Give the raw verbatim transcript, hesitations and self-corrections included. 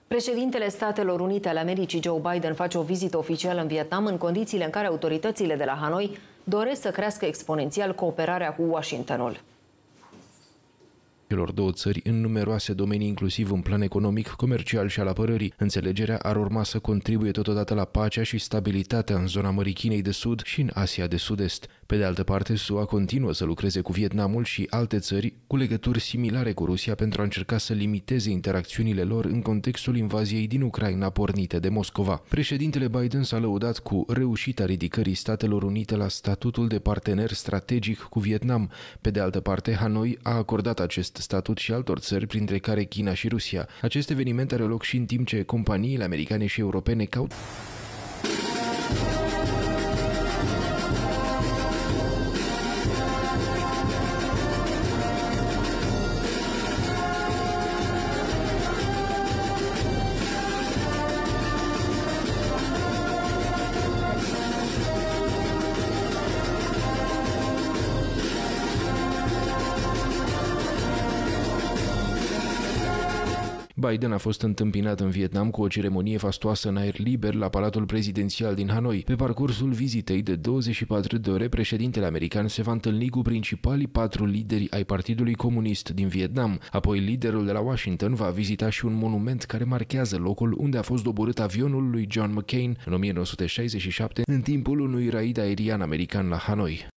Președintele Statelor Unite ale Americii, Joe Biden, face o vizită oficială în Vietnam în condițiile în care autoritățile de la Hanoi doresc să crească exponențial cooperarea cu Washingtonul. Celor două țări în numeroase domenii, inclusiv în plan economic, comercial și al apărării. Înțelegerea ar urma să contribuie totodată la pacea și stabilitatea în zona Mării Chinei de Sud și în Asia de Sud-Est. Pe de altă parte, S U A continuă să lucreze cu Vietnamul și alte țări cu legături similare cu Rusia pentru a încerca să limiteze interacțiunile lor în contextul invaziei din Ucraina pornite de Moscova. Președintele Biden s-a lăudat cu reușita ridicării Statelor Unite la statutul de partener strategic cu Vietnam. Pe de altă parte, Hanoi a acordat acest statut și altor țări, printre care China și Rusia. Acest eveniment are loc și în timp ce companiile americane și europene caută Biden a fost întâmpinat în Vietnam cu o ceremonie fastoasă în aer liber la Palatul Prezidențial din Hanoi. Pe parcursul vizitei de douăzeci și patru de ore, președintele american se va întâlni cu principalii patru lideri ai Partidului Comunist din Vietnam. Apoi, liderul de la Washington va vizita și un monument care marchează locul unde a fost doborât avionul lui John McCain în o mie nouă sute șaizeci și șapte în timpul unui raid aerian american la Hanoi.